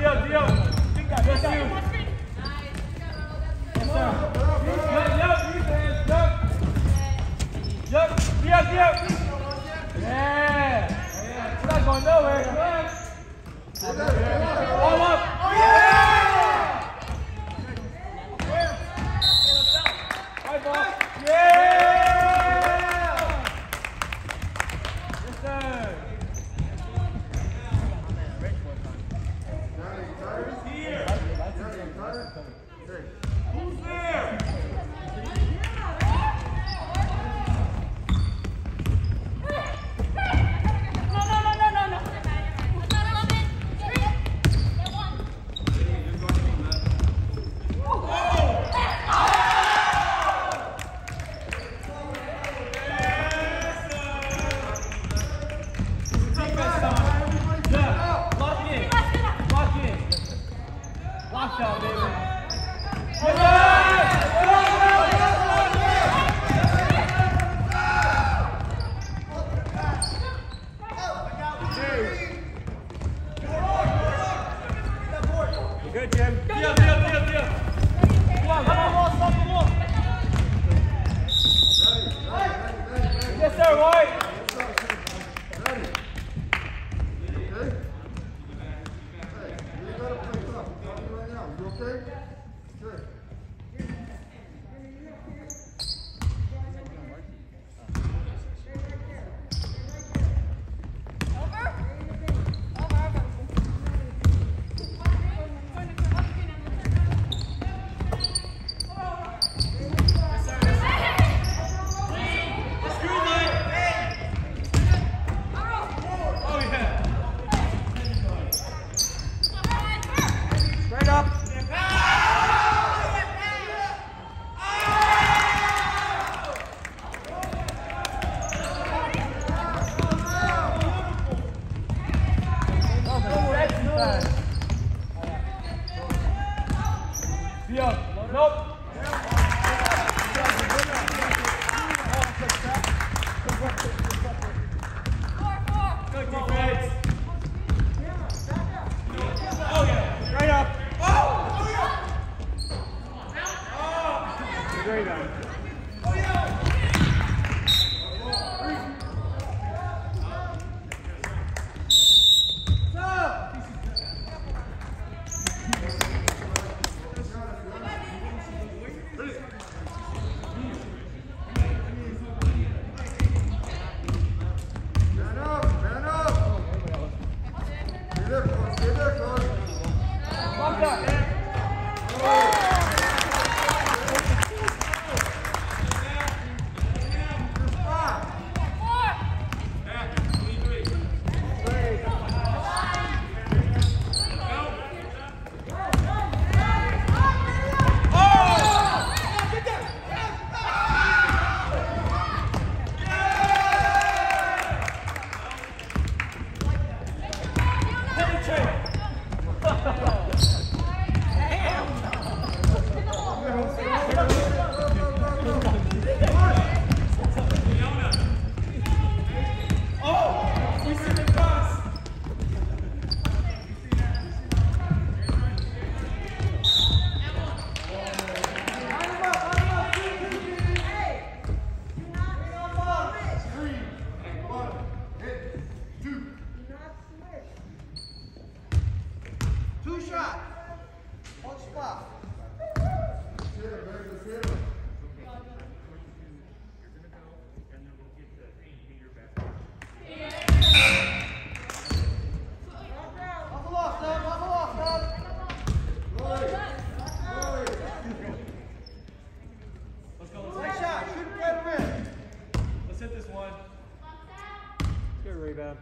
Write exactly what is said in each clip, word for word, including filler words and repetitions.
Deal, deal. Yes, you. Yes, sir. Yup, yup, use the hands, yup. Yup, deal, deal. Yeah. It's not going nowhere. Come on. All up. Oh, yeah! Right ball. Yeah! Yes, sir. Who's there? Good, Jim. Deal, deal, deal, deal. Come on, come on, Ross, stop the ball. Yes, sir, White. Ready. Okay? Hey, you gotta play tough. Right now. You okay? Good. Rebound.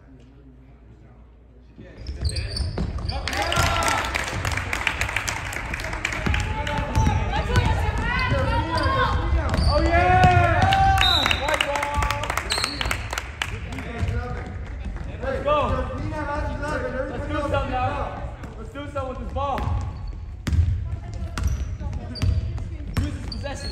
Oh yeah! White ball. Let's go. Let's do something now. Let's do something with this ball. Use this possession.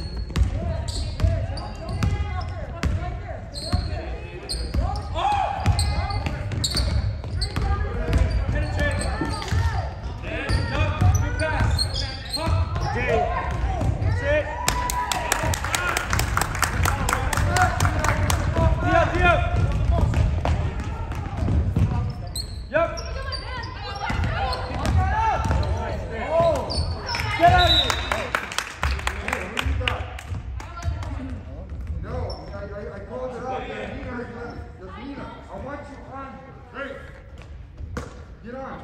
Get on.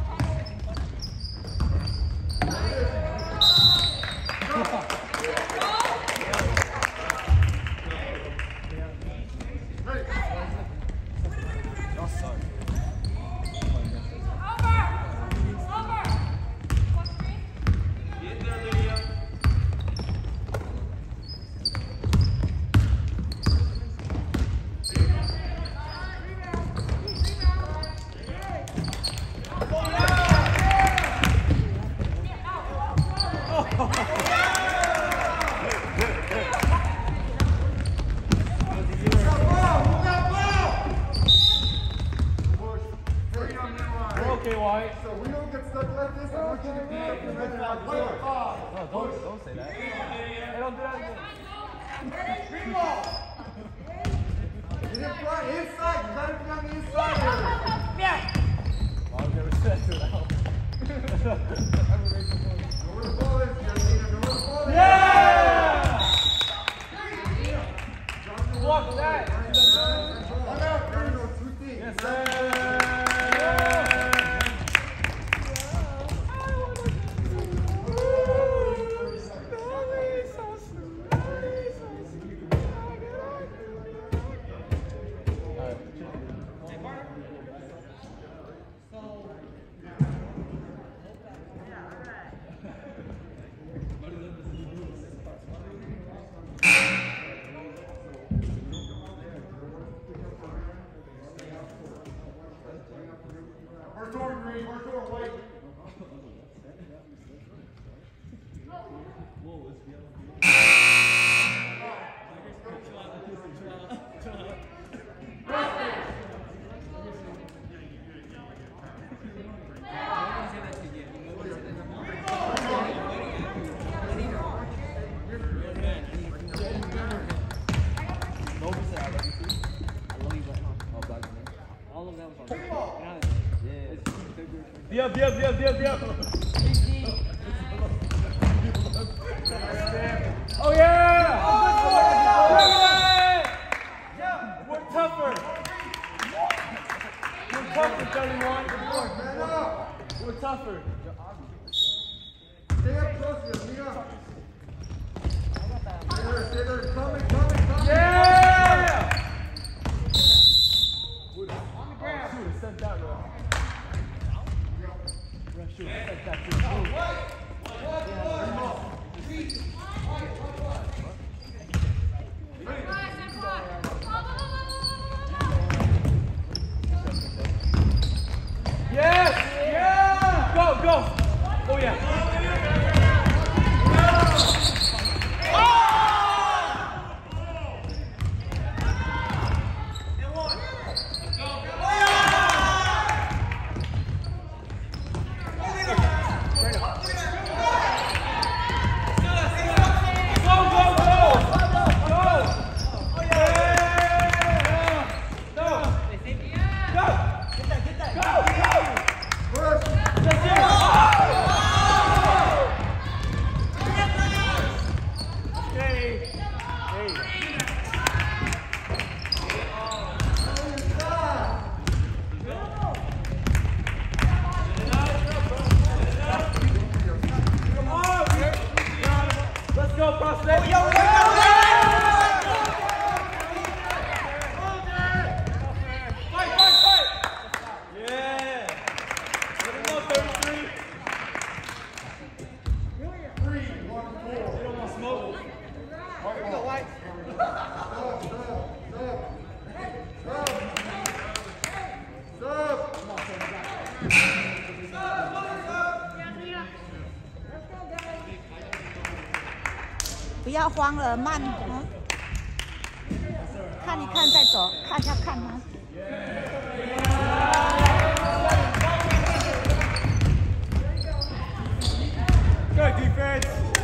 Okay, White. So we don't get stuck like this. I want you to be up and ready like this. No, don't, don't say that. Hey, don't do that again. Green ball. Get in front, inside. You gotta be on the inside here. I'll get respect to that. Know where the ball is, Justina. Know where the ball is. Yeah! Walk that. One out. Gotta know two things. Yes, sir. First over green, first over white. Be up, be up, be up, be up, be up. Oh yeah! Oh, we're tougher. We're tougher, thirty-one. Man up. We're tougher. Stay up close here, Mia. Stay there, stay there. Coming, coming, coming. Yeah! On the ground. Shoot, set that right. Shoot, set that too. Yes! Yeah! Go, go! Oh yeah! Let's go, 不要慌了，慢啊！看一看再走，看一下看啊。 Good defense.